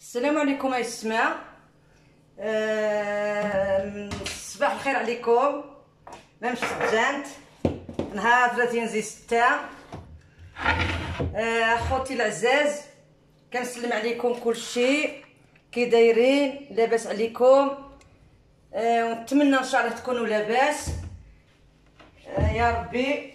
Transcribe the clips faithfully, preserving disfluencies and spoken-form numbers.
السلام عليكم يا السماء. أه... صباح الخير عليكم. مام شجانت نهار ثلاثين زي ستة. أه... خوتي العزاز كنسلم عليكم كلشي، كي دايرين؟ لاباس عليكم؟ أه... ونتمنى ان شاء الله تكونوا لاباس. أه... يا ربي.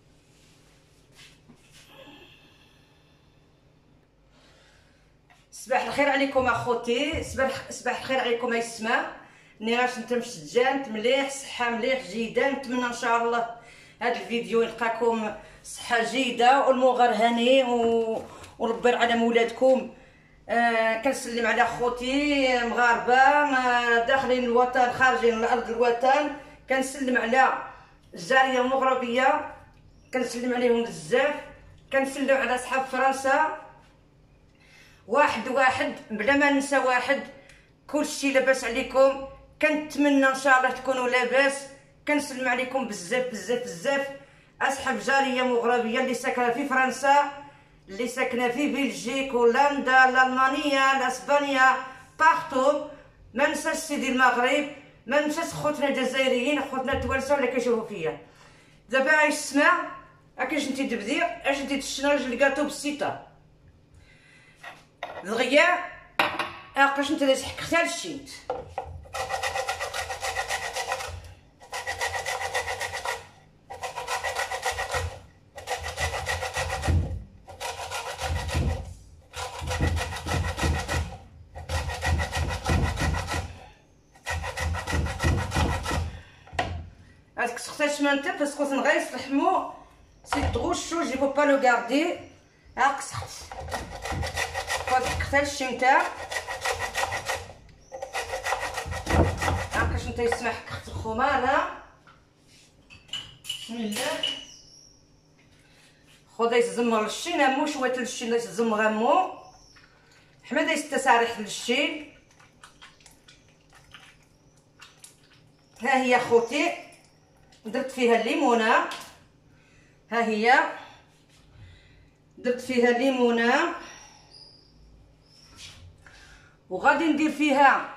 صباح الخير عليكم اخوتي، صباح صباح الخير عليكم يا السماء. نيراش انت مشجعت مليح، صحه مليح جيدا. نتمنى ان شاء الله هذا الفيديو يلقاكم صحه جيده والمغر هاني و... وربي على مولادكم. آه كنسلم على خوتي مغاربه آه داخلين الوطن خارجين من ارض الوطن. كنسلم على الجاليه المغربيه، كنسلم عليهم بزاف. كنسلم على اصحاب فرنسا واحد واحد بلا ما ننسى واحد. كلشي لاباس عليكم؟ كنتمنى ان شاء الله تكونوا لاباس. كنسلم عليكم بزاف بزاف بزاف. اصحاب جاليه مغربيه اللي ساكنه في فرنسا، اللي ساكنه في بلجيك، هولندا، الالمانيه، اسبانيا، بارتو. ما ننساش سيدي المغرب، ما ننساش خوتنا الجزائريين، خوتنا التوانسه اللي كيشوفوا فيا. دابا عايش السماع اكيش انتي تبدير اش انتي تشناج الكاطو بالسيطه دغيا اقاش انت تحك حتى للشيت. هاك تختاش مانتا باسكو تنغيس الحمو سي تغو الشوج il faut pas le garder. هاك سخت فهاد حتى للشي نتاع هاكاش نتا يسمح كخت الخمانه. بسم الله. خذ يتزمر للشي نامو شويه للشي يتزمر غامو حمد يستسارح للشي. ها هي خوتي درت فيها الليمونه، ها هي درت فيها الليمونه وغادي ندير فيها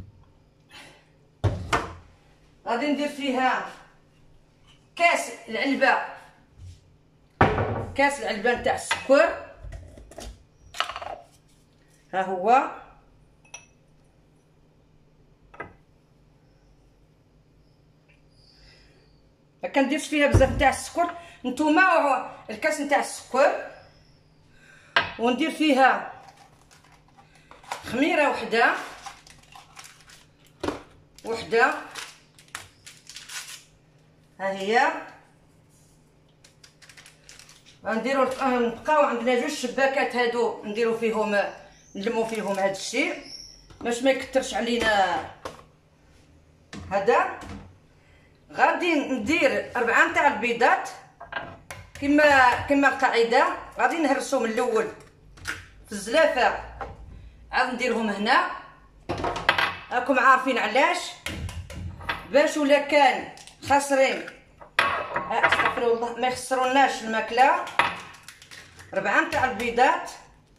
غادي ندير فيها كاس العلبه كاس العلبه نتاع السكر. ها هو ما كنديرش فيها بزاف نتاع السكر. نتوما الكاس نتاع السكر وندير فيها خميره وحده وحده. ها هي غنديرو نبقاو عندنا جوج شباكات هادو نديرو فيهم نلمو فيهم هاد الشيء باش ما يكثرش علينا. هذا غادي ندير أربعة نتاع البيضات كما كما القاعده. غادي نهرسو من الاول في الزلافه، عاد نديرهم هنا. راكم عارفين علاش؟ باش ولا كان خاسرين استغفر الله ما يخسروناش الماكله. ربعه نتاع البيضات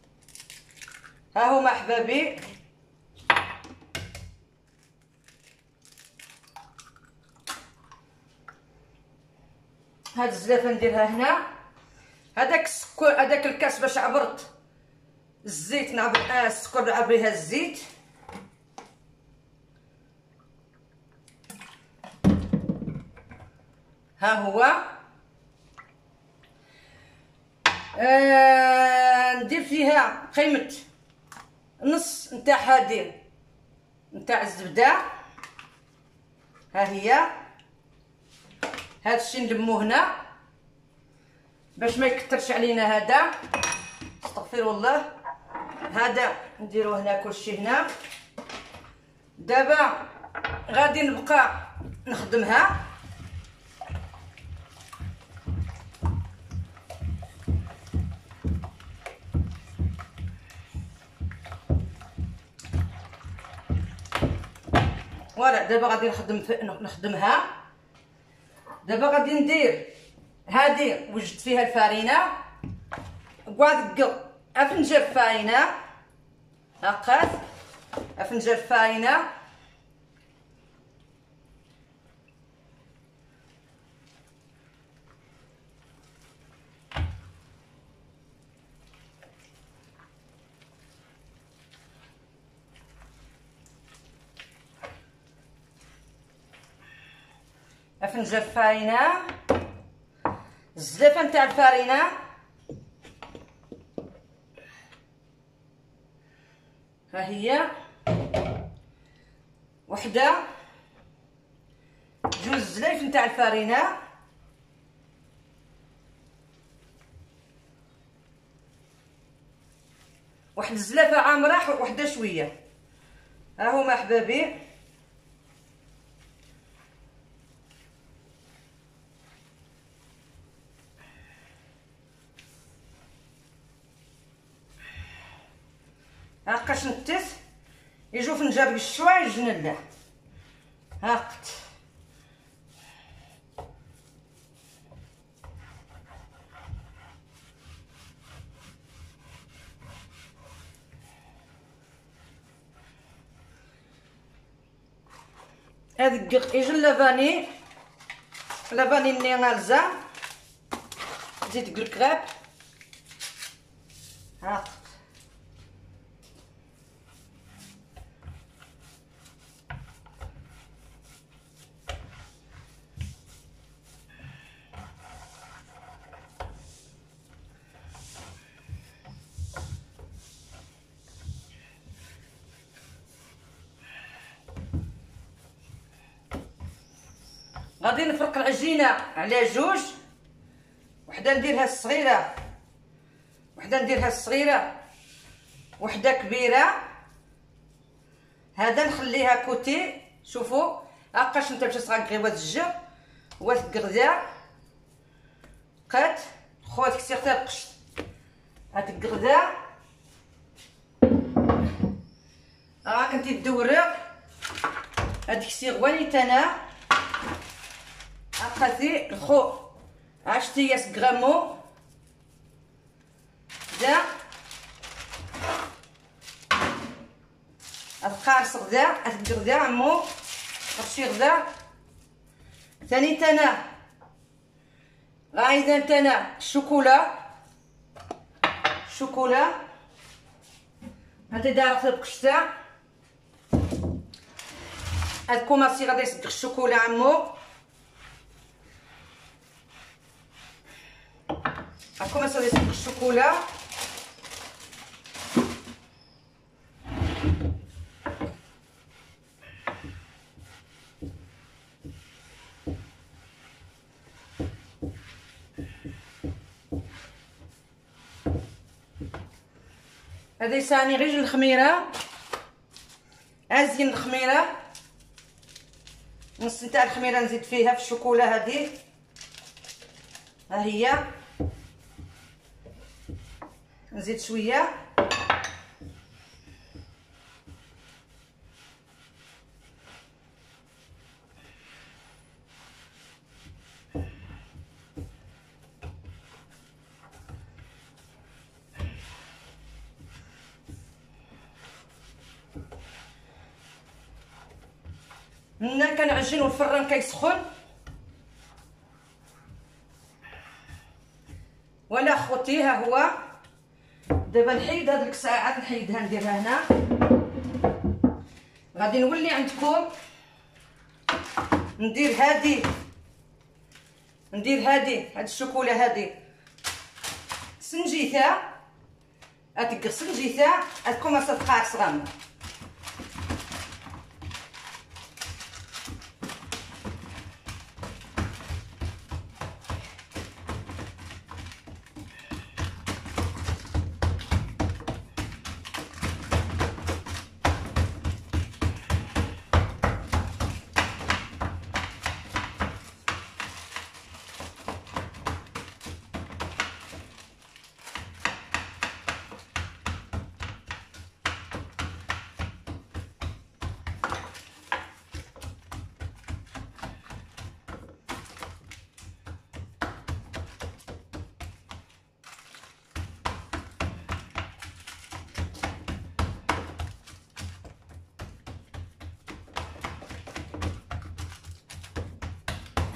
ها هما احبابي. هاد الزلافه نديرها هنا. هذاك السكر هذاك الكاس باش عبرت الزيت نعبر آه السكر نعبر بها الزيت. ها هو آه ندير فيها قيمه نص نتاع هادي نتاع الزبده. ها هي هذا الشيء نلمو هنا باش ما يكثرش علينا. هذا استغفر الله. هذا نديرو هنا كلشي هنا. دابا غادي نبقى نخدمها. فوالا دابا غادي نخدم نخدمها. دابا غادي ندير هذه وجدت فيها الفارينه كواذق افنجر فارينه هاقات فنجان الفارينه، فنجان الفارينه، الزلافه نتاع الفارينه، ها هي وحده، جوج زلايف نتاع الفارينه، واحد الزلافه عامره وحده شويه. ها هما احبابي هاكاش نتف يجو فنجان بالشوا يجنن له. هاقت هذيك يجي لافاني لافاني ني غالزا زيت كركراب. هاقت غادي نفرق العجينه على جوج، وحده نديرها الصغيره، وحده نديرها الصغيره، وحده كبيره. هذا نخليها كوتي. شوفوا هاكاش نتا باش صغا واد الجر واد القرداع قات خوات كثير تاع القشط. هاد القرداع راه كنتي تدورق هاديك سيغواني تانا هاكاتي الخو عشتي ياس غرامو دا القارص غدا القردا عمو رشي غدا ثاني تانا غايدا تانا الشوكولا الشوكولا هادي دارت القشطه. هاد كوماسي غادي يصدق الشوكولا عمو. هاد كوماسي غادي يصدق الشوكولا. هذه ثاني غير الخميره ازين الخميره، نص نتاع الخميره نزيد فيها في الشوكولا هذه. ها هي نزيد شويه هنا كنعجن والفران كيسخن. وانا خوتي ها هو دابا نحيد هاد الساعات نحيدها نديرها هنا. غادي نولي عندكم ندير هادي ندير هادي هاد الشوكولا هادي سنجيثه هاديك سنجيثه هادكم اصدقاء صغار.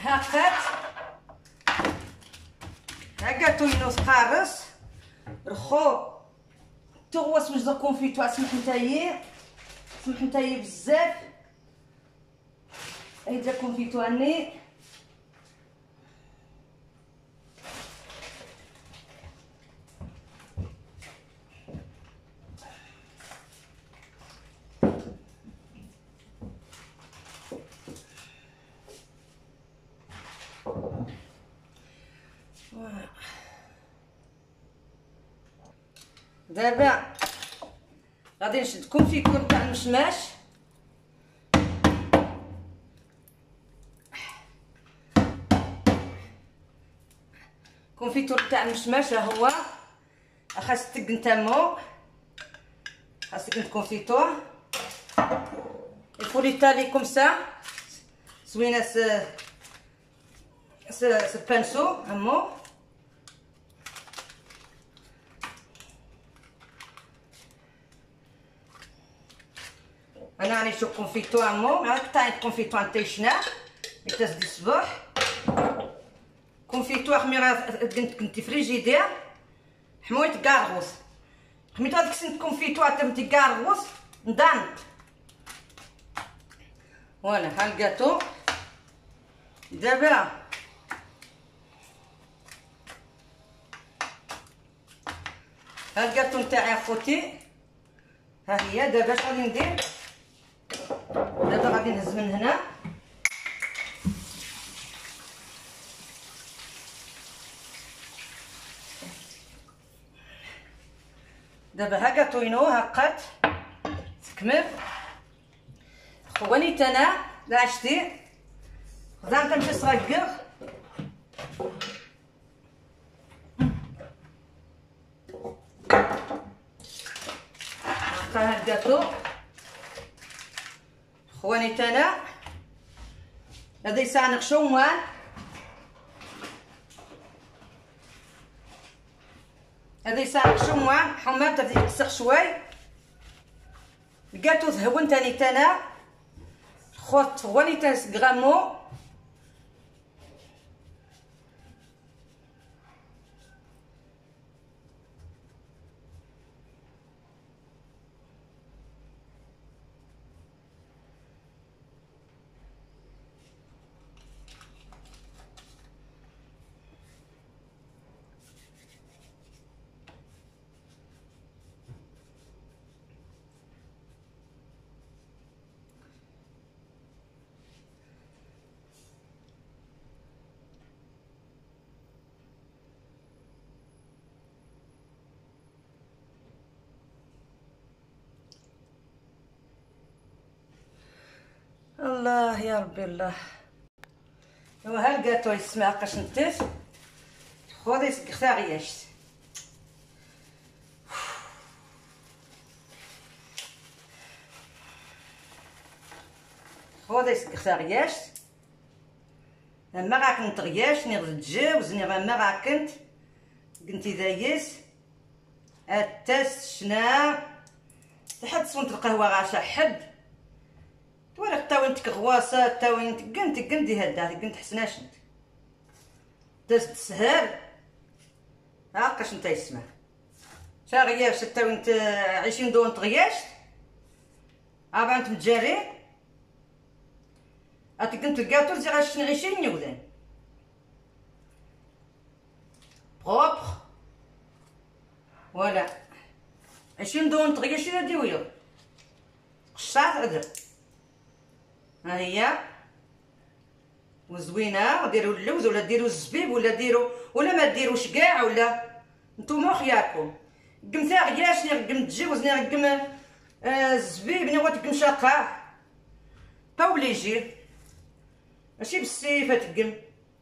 هاقات هاكاتو ينوث قارص رخو تغوص وجد كونفيتو. سمح نتايا سمح نتايا بزاف. هيدا كونفيتو اني دابا غادي نشد كونفيتور تاع المشماش. كونفيتور تاع المشماش ها هو. خاص تقن تامو خاص تقن كونفيتور يفو ليطالي كوم سا زوينه س س س بانسو امو. انا راني نشوف كونفيتو امو راك تاع كونفيتو نتايشنا يتاس دي الصباح. كونفيتو خمي راه كنت كنتي فريجيدير حمويت كارغوس خميت هذيك سنت كونفيتو تمتي كارغوس ندانت. فوالا ها الكاطو. دابا ها الكاطو نتاعي اخوتي ها هي. دابا اش غادي ندير؟ دابا غادي نهز من هنا دابا ها كاطوينو هاقات تكمل خواني تانا لا عشتي خدام تمشي صغير ها الكاطو خواني تانا. هذا يساع نقشومان هذا يساع نقشومان حمام تبدي تسخ شوي. الكاطو ذهبون تاني تانا خوت خواني تانس غرامو. الله يا ربي الله. ايوا ها الكاطو يسمع قاش نتف خذي سكرتارياش خذي سكرتارياش ما راكنت غياش نغد تجاوز نغ ما راكنت كنتي دايس التاس شنا لحد صونت القهوه غاشا حد ولا تاوينتك غواصه تاوينتك كنت كنتي هدا كنت حسناش انت دازت السهر هاكاش نتا يسمع تا غياش تاوينت عشرين دون غياش ابا انت متجاري اتي كنت الكاطو زي غاش عشرين يودان بروبر ولا عشرين دون غياش ديويو قشات هذا ها هي وزوينه. وديروا اللوز ولا ديروا الزبيب ولا ديروا ولا ما ديروش كاع ولا نتوما خياركم. قمتها غياش ني قم تجوزني قم آه الزبيب ني وتقم شاقه باوليجي ماشي بالسيف تقم.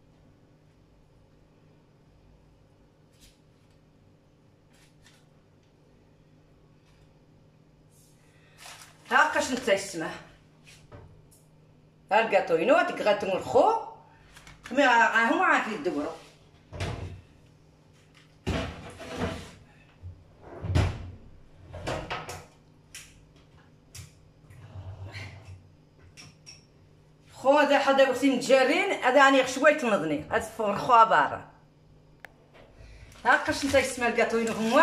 هاكاش نتا يسمع ها الكاطوينو تكغاتو الخو مي هما عارف يدورو. خو هذا حدا وقتي متجارين هذا راني شويه تنضني هاد فوق خوا بارا هاكاش نتا يسمى الكاطوين هما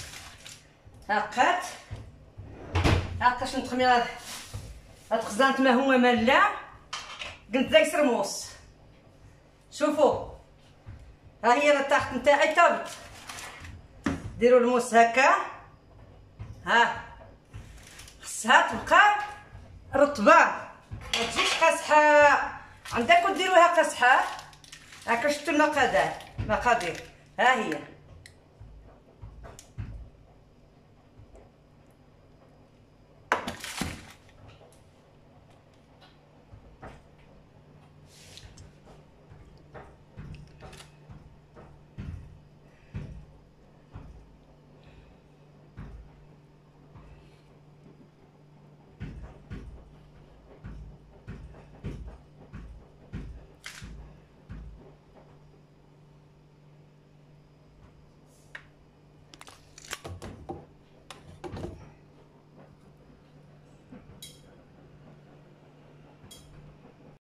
هاكات هاكاش نتخمي هاد خزانت ما هما مالا قلت ذا يسرموس شوفوا ها هي راه تحت نتاعي طابت ديروا الموس هكا ها خصها تبقى رطبه ما تجيش قاصحه عندكم ديروها قاصحه هاكا شفتوا المقادير مقادير ها هي